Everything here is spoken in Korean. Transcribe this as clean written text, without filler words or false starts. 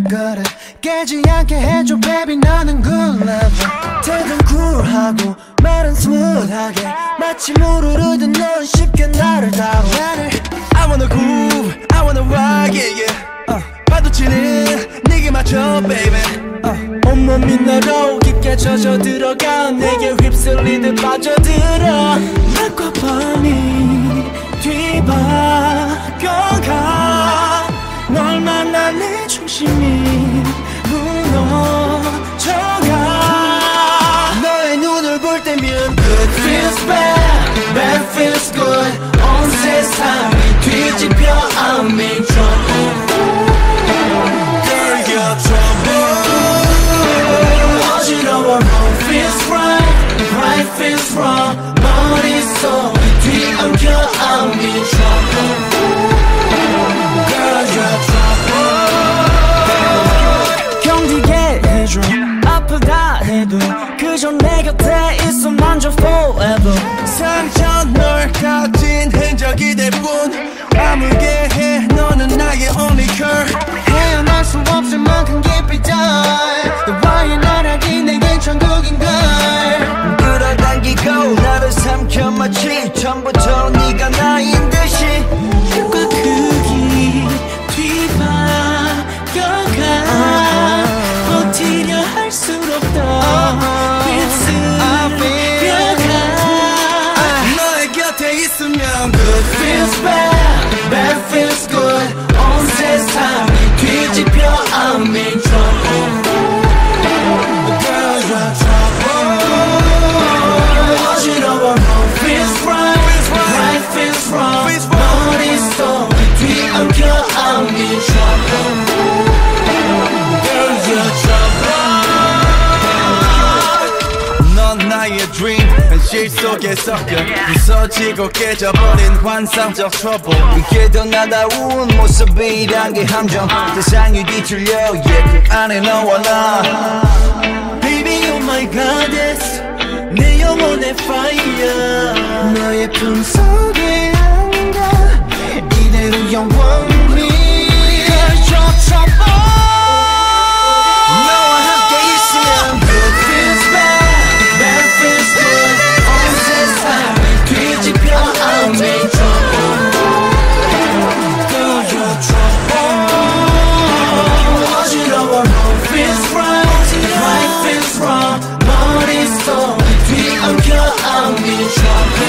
거를 깨지 않게 해줘 baby 너는 good lover 태도는 쿨하고 말은 스무드하게 마치 물 흐르듯 넌 쉽게 나를 다뤄 I wanna groove, I wanna rock yeah, yeah. 파도치는 네게 맞춰 baby 온몸이 너로 깊게 젖어 들어가 내게 휩쓸리듯 빠져들어 낮과 밤이 뒤바뀌어가 널 만나 내 중심이 무너져가 너의 눈을 볼 때면 Good feels bad, bad feels good 온 세상이 뒤집혀 I'm in trouble Girl you're trouble 어지러워 Wrong feels right, right feels wrong 머릿속이 뒤엉켜 I'm in trouble Girl you're trouble 견디게 해줘 아프다 해도 그저 내 곁에 있어만 줘 forever 상처 널 가진 흔적이 될 뿐 아물게 해 너는 나의 only girl 헤어날 수 없을 만큼 깊이 dive 너와의 나락이 내겐 천국인걸 끌어당기고 나를 삼켜 마치 처음부터 네가 나인 듯이 그 크기 뒤바뀌어가 버티려 할수록 더 너의 곁에 있으면 Good feels bad, bad feels good 온 세상이 뒤집혀 I'm in trouble Girl you're trouble 어지러워 Wrong feels right, right feels wrong 머릿속이 뒤엉켜 I'm in trouble Girl you're trouble 넌 나의 dream 현실 속에 섞여 부서지고 깨져버린 환상적 trouble 이게 더 나다운 모습이란 게 함정 세상이 뒤틀려 yeah, 그 안에 너와 나 Baby you're my goddess 내 영혼의 fire 너의 품속에 안긴다 이대로 영원히 Girl you're trouble 너와 함께 있으면 Good feels bad, bad feels good 온 세상이 뒤집혀 I'm in trouble Girl you're trouble 어지러워 Wrong feels right, right feels wrong 머릿속이 뒤엉켜 I'm in trouble